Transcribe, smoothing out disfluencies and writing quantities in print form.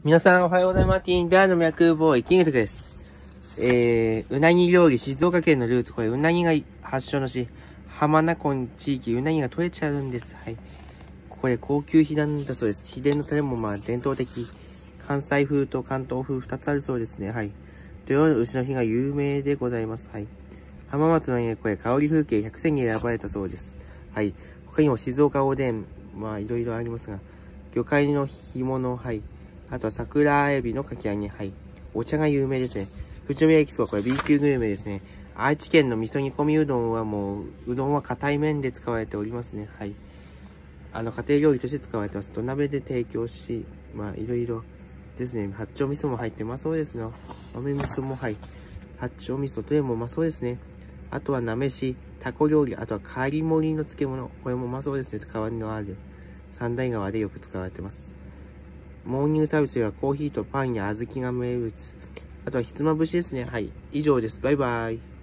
皆さんおはようございます。ティーンダーの脈ボーイ、キングトクです。うなぎ料理、静岡県のルーツ、これうなぎが発祥の地、浜名湖地域、うなぎが取れちゃうんです。はい。これ高級秘伝だそうです。秘伝のタレも伝統的。関西風と関東風2つあるそうですね。はい。土曜の牛の日が有名でございます。はい。浜松の家、これ香り風景100選に選ばれたそうです。はい。他にも静岡おでん、いろいろありますが、魚介の干物、はい。あとは桜エビのかき揚げ、はい。お茶が有名ですね。富士宮エキスはこれ B 級グルメですね。愛知県の味噌煮込みうどんはうどんは硬い麺で使われておりますね。はい。家庭料理として使われてます。土鍋で提供し、いろいろですね。八丁味噌も入ってそうですね。豆味噌も八丁味噌とでもそうですね。あとはなめし、タコ料理、あとはカリ盛りの漬物。これもそうですね。変わりのある三大川でよく使われてます。モーニングサービスではコーヒーとパンや小豆が名物。あとはひつまぶしですね。はい。以上です。バイバイ。